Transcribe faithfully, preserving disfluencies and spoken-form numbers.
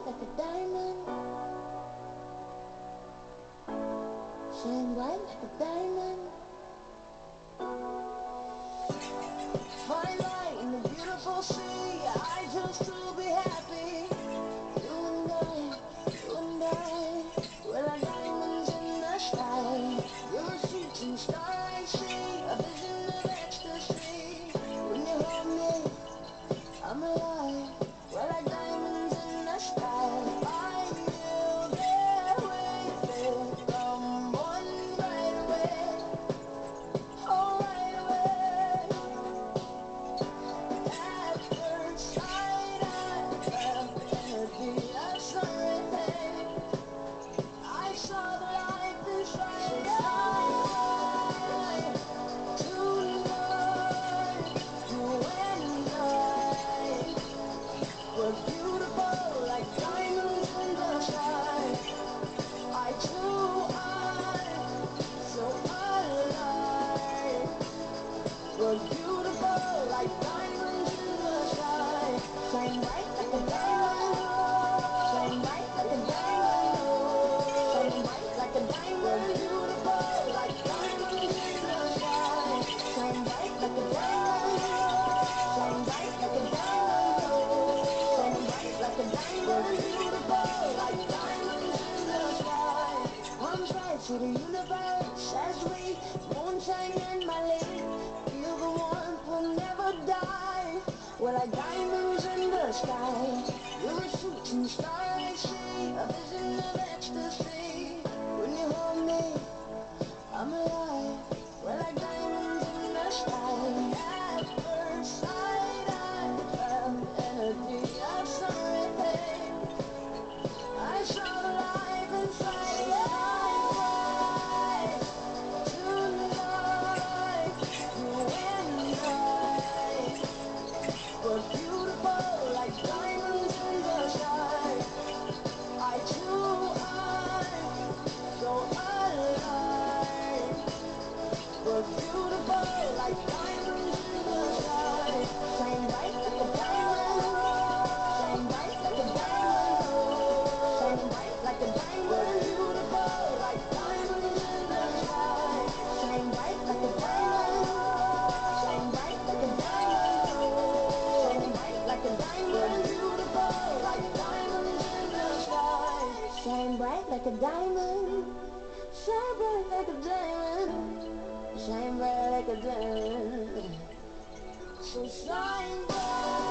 like a diamond. Shine bright like a diamond. Fine light in the beautiful sea. I just to be happy. You and I, you and I, we're like diamonds in the sky. You're a shooting star I see, a vision of ecstasy. When you hold me, I'm alive. We're like diamonds in the sky. I knew that we could come on right away. Oh, right away. At first sight, I felt the energy of something. I saw the light inside your eyes. Tonight, you and I were beautiful like diamonds in the sky. I too are so alive. We're beautiful like diamonds in the sky. Shine bright like a diamond. Shine bright like a diamond. Shine bright like a diamond. We're beautiful like diamonds in the sky. Shine bright like a diamond. Shine bright like a diamond. Shine bright like a diamond. We're beautiful like diamonds in the sky. Arms rise to the universe as we moonshine in my lake. Feel the warmth will never die. We're like diamonds in the sky. You're a shooting star I see, a vision of ecstasy. When you hold me, I'm alive. We're like diamonds in the sky. At first sight, I felt energy of something. I saw the life inside your eyes. Tonight, you and I were beautiful like diamonds in the sky. I too am so alive. We're beautiful like diamonds in the sky. Shine bright like a diamond. Shine bright like a diamond. Shine bright like a diamond. We're beautiful like diamonds in the sky. Shine bright like a diamond. Shine bright like a diamond. Shine bright like a diamond. We're beautiful like diamonds in the sky. Shine bright like a diamond. Shine bright like a diamond. Shine bright like a diamond. So shine bright.